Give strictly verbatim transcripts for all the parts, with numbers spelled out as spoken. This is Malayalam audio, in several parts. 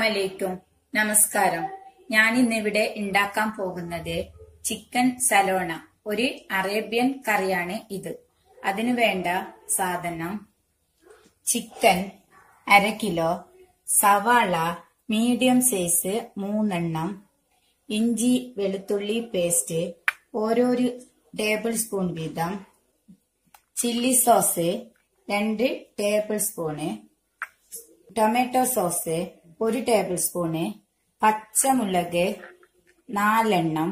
അസ്സലാമലൈക്കും. നമസ്കാരം. ഞാൻ ഇന്നിവിടെ ഉണ്ടാക്കാൻ പോകുന്നത് ചിക്കൻ സലോണ, ഒരു അറേബ്യൻ കറിയാണ് ഇത്. അതിനു വേണ്ട സാധനം: ചിക്കൻ അര കിലോ, സവാള മീഡിയം സൈസ് മൂന്നെണ്ണം, ഇഞ്ചി വെളുത്തുള്ളി പേസ്റ്റ് ഓരോരു ടേബിൾ സ്പൂൺ വീതം, ചില്ലി സോസ് രണ്ട് ടേബിൾ സ്പൂണ്, ടൊമാറ്റോ സോസ് ഒരു ടേബിൾ സ്പൂണ്, പച്ചമുളക് നാലെണ്ണം,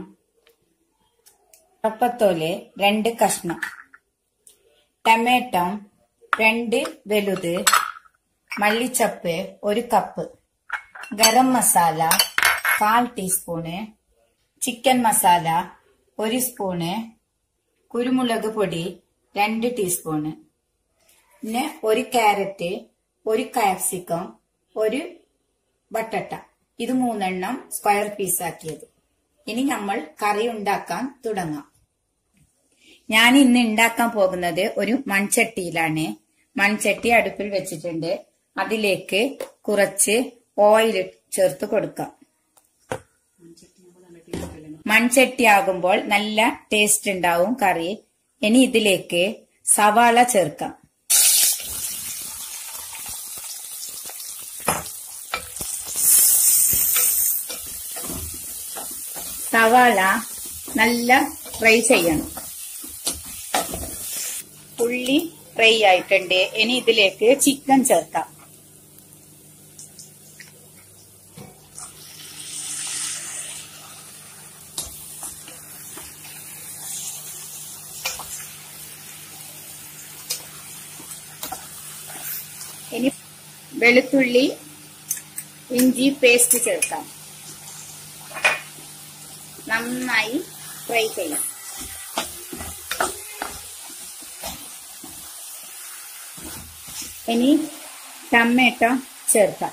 കപ്പത്തോല് രണ്ട് കഷ്ണം, ടൊമാറ്റോ രണ്ട് വലുത്, മല്ലിച്ചപ്പ് ഒരു കപ്പ്, ഗരം മസാല കാൽ ടീസ്പൂണ്, ചിക്കൻ മസാല ഒരു സ്പൂണ്, കുരുമുളക് പൊടി രണ്ട് ടീസ്പൂണ്, പിന്നെ ഒരു ക്യാരറ്റ്, ഒരു കാപ്സിക്കം, ഒരു ബട്ടട്ട. ഇത് മൂന്നെണ്ണം സ്ക്വയർ പീസാക്കിയത്. ഇനി നമ്മൾ കറി ഉണ്ടാക്കാൻ തുടങ്ങാം. ഞാൻ ഇന്ന് ഉണ്ടാക്കാൻ പോകുന്നത് ഒരു മൺചട്ടിയിലാണ്. മൺചട്ടി അടുപ്പിൽ വെച്ചിട്ടുണ്ട്. അതിലേക്ക് കുറച്ച് ഓയിൽ ചേർത്ത് കൊടുക്കാം. മൺചട്ടി ആകുമ്പോൾ നല്ല ടേസ്റ്റ് ഉണ്ടാവും കറി. ഇനി ഇതിലേക്ക് സവാള ചേർക്കാം. സവാള നല്ല ഫ്രൈ ചെയ്യണം. ഉള്ളി ഫ്രൈ ആയിട്ടുണ്ട്. ഇനി ഇതിലേക്ക് ചിക്കൻ ചേർക്കാം. ഇനി വെളുത്തുള്ളി ഇഞ്ചി പേസ്റ്റ് ചേർക്കാം. നന്നായി ഫ്രൈ ചെയ്യാം. ഇനി ടൊമാറ്റോ ചേർക്കാം.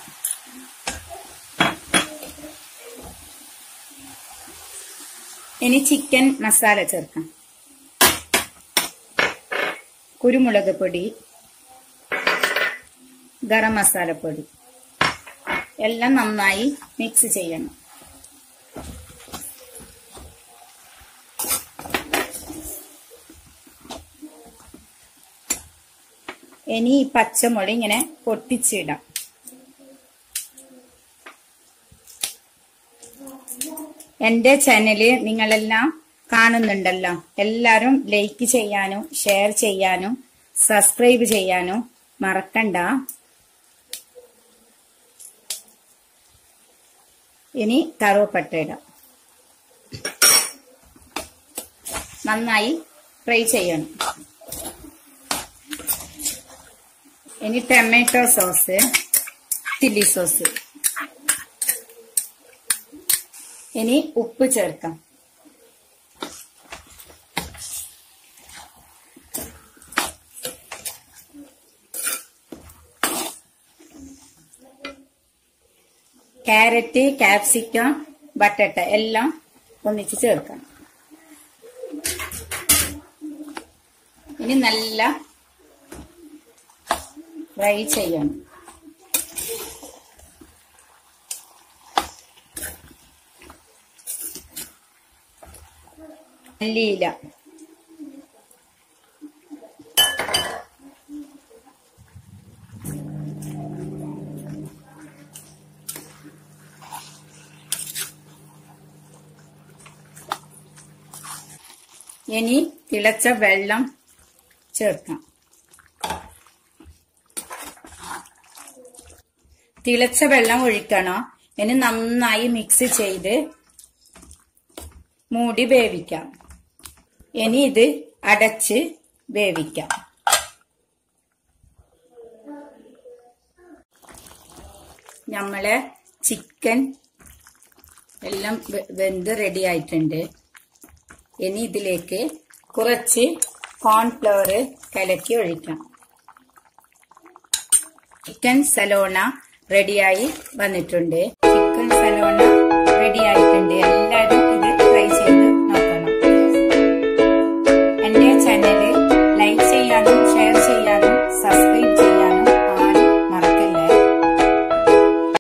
ഇനി ചിക്കൻ മസാല ചേർക്കാം. കുരുമുളക് പൊടി, ഗരം മസാലപ്പൊടി എല്ലാം നന്നായി മിക്സ് ചെയ്യണം. ഇനി ഈ പച്ചമുളക് ഇങ്ങനെ പൊട്ടിച്ചിടാം. എന്റെ ചാനല് നിങ്ങളെല്ലാം കാണുന്നുണ്ടല്ലോ. എല്ലാരും ലൈക്ക് ചെയ്യാനും ഷെയർ ചെയ്യാനും സബ്സ്ക്രൈബ് ചെയ്യാനും മറക്കണ്ട. ഇനി കറുവപ്പട്ട ഇടാം. നന്നായി ഫ്രൈ ചെയ്യണം. ഇനി ടൊമാറ്റോ സോസ്, ചില്ലി സോസ്, ഇനി ഉപ്പ് ചേർക്കാം. ക്യാരറ്റ്, കാപ്സിക്കം, ബട്ടട്ട എല്ലാം ഒന്നിച്ച് ചേർക്കണം. ഇനി നല്ല ഫ്രൈ ചെയ്യണം. മല്ലിയില, ഇനി തിളച്ച വെള്ളം ചേർക്കാം. തിളച്ച വെള്ളം ഒഴിക്കണം. ഇനി നന്നായി മിക്സ് ചെയ്ത് മൂടി വേവിക്കാം. ഇനി ഇത് അടച്ച് വേവിക്കാം. നമ്മളെ ചിക്കൻ എല്ലാം വെന്ത് റെഡി ആയിട്ടുണ്ട്. ഇനി ഇതിലേക്ക് കുറച്ച് കോൺഫ്ലവർ കലക്കി ഒഴിക്കാം. ചിക്കൻ സലോണ റെഡിയായി വന്നിട്ടുണ്ട്. ചിക്കൻ സലോണ റെഡി ആയിട്ടുണ്ട്. എല്ലാ